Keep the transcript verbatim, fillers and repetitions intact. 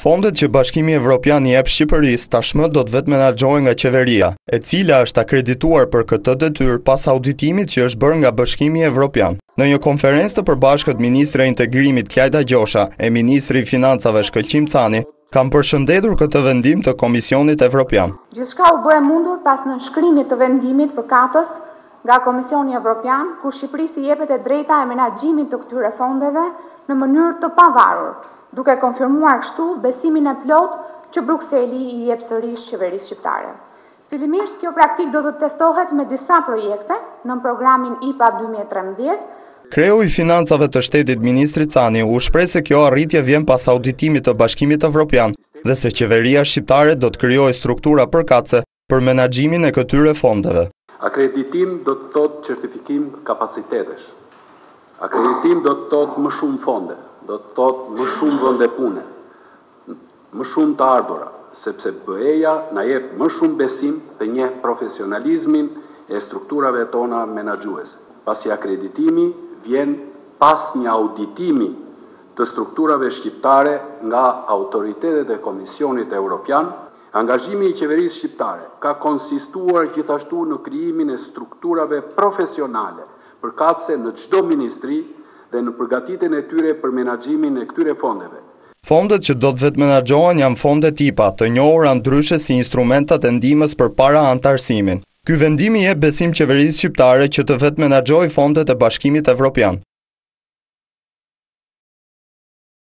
Fondet që Bashkimi Evropian i jep Shqipërisë tashmë do të vetë menaxhohen nga qeveria, e cila është akredituar për këtë detyrë pas auditimit që është bërë nga Bashkimi Evropian. Në një konferencë të përbashkët Ministri i Integrimit Klajda Gjosha e Ministri i Financave Shkëlqim Cani kanë përshëndetur këtë vendim të Komisionit Evropian. Gjithçka u bë e mundur pas nënshkrimit të vendimit përkatës nga Komisioni Evropian, ku Shqipërisë i jepet e drejta e menaxhimit të këtyre fondeve në mënyrë të pavarur, duke konfirmuar kështu besimin e plot që Brukseli i jep sërish qeverisë shqiptare. Fillimisht, kjo praktik do të testohet me disa projekte në programin I P A dy mijë e trembëdhjetë. Kreu i Financave të Shtetit Ministri Cani u shpreh se kjo arritje vjen pas auditimit të Bashkimit Evropian dhe se qeveria shqiptare do të krijojë struktura përkatëse për menaxhimin e këtyre fondeve. Akreditim do të thotë certifikim kapacitetesh. Akreditim do të thotë më shumë fonde, do të thotë më shumë vende pune, më shumë të ardhura, sepse B E-ja na jep më shumë besim dhe një profesionalizmin e strukturave tona menaxhuese. Pasi akreditimi vjen pas një auditimi të strukturave shqiptare nga autoritetet e Komisionit Evropian. Angazhimi i qeverisë shqiptare ka konsistuar gjithashtu në krijimin e strukturave profesionale përkatëse në çdo ministri dhe në përgatitjen e tyre për menaxhimin e këtyre fondeve. Fondet që do të vetë menaxhohen janë fondet I P A, të njohura ndryshe si instrumentat e ndihmës përpara antarësimin. Ky vendim i jep besim qeverisë shqiptare që të vetë menaxhojë fondet e Bashkimit Evropian.